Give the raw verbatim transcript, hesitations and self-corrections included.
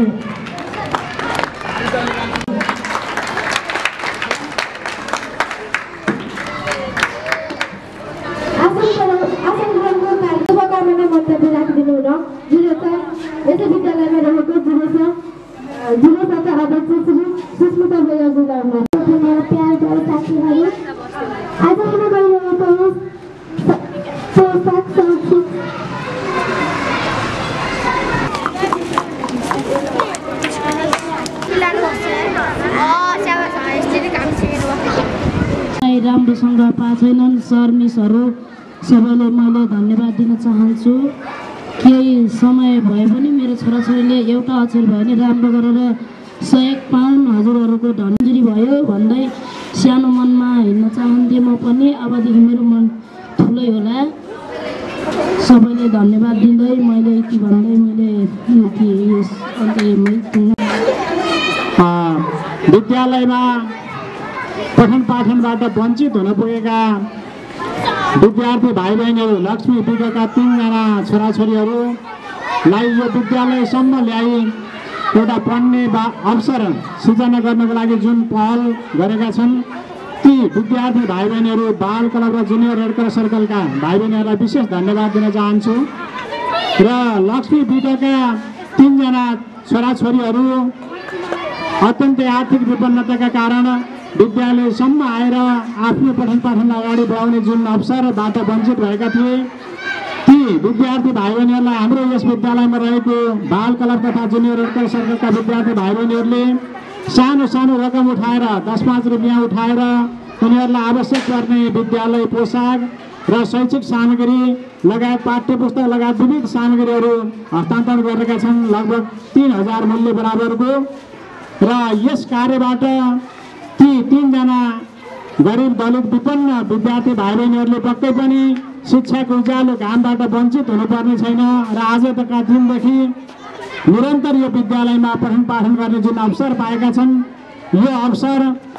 चाहन्छु। शुभकामना मन्तव्य राखिदिनु हुन जुन चाहिँ यस विद्यालयमा रहेको जुन जुन तथा अध्यक्ष श्री सुस्मिता भैयाजीलाई प्यार प्यार साथीहरू आज हुन गइरहेको पोसाक संस्कृत राम्रोसँग पाएको छैनन् सर मिसहरू सबैले मैले धन्यवाद दिन चाहन्छु। केही समय भए पनि मेरो छोराछोरीले एउटा अक्षर भयो भने राम्रो गरेर सहयोग पाउन् हजुरहरूको धन्यवाद भयो भन्दै सानो मनमा हिँड्न चाहन्थेँ म पनि। अबदेखि मेरो मन ठुलै होला। सबैले धन्यवाद दिँदै मैले यति भन्दै मैले विद्यालयमा पठन पाठनबाट वञ्चित हुन पुगेका विद्यार्थी भाइ बहिनीहरू लक्ष्मी विगका तीनजना छोराछोरीहरूलाई यो विद्यालयसम्म ल्याई एउटा पढ्ने बा अवसर सृजना गर्नको लागि जुन पहल गरेका छन् ती विद्यार्थी भाइ बहिनीहरू बाल क्लब र जुनियर रेड क्रस सर्कलका भाइ बहिनीहरूलाई विशेष धन्यवाद दिन चाहन्छु। र लक्ष्मी विगका तीनजना छोराछोरीहरू अत्यन्तै आर्थिक विपन्नताका कारण विद्यालयसम्म आएर आफ्नो पठन पाठनलाई अगाडि बढाउने जुन अवसरबाट वञ्चित भएका थिए ती विद्यार्थी भाइ बहिनीहरूलाई हाम्रो यस विद्यालयमा रहेको बाल क्लब तथा जुनियर रेड क्रस सर्कलका विद्यार्थी भाइ बहिनीहरूले सानो सानो रकम उठाएर दस पाँच रुपियाँ उठाएर उनीहरूलाई आवश्यक पर्ने विद्यालय पोसाक र शैक्षिक सामग्री लगायत पाठ्य पुस्तक लगायत विविध सामग्रीहरू हस्तान्तरण गरेका छन् लगभग तीन हजार मूल्य बराबरको। र यस कार्यबाट ती तीनजना गरिब दलित विपन्न विद्यार्थी भाइ बहिनीहरूले पक्कै पनि शिक्षाको उज्यालो घामबाट वञ्चित हुनुपर्ने छैन र आजका दिनदेखि निरन्तर यो विद्यालयमा पठन पाठन गर्ने जुन अवसर पाएका छन् यो अवसर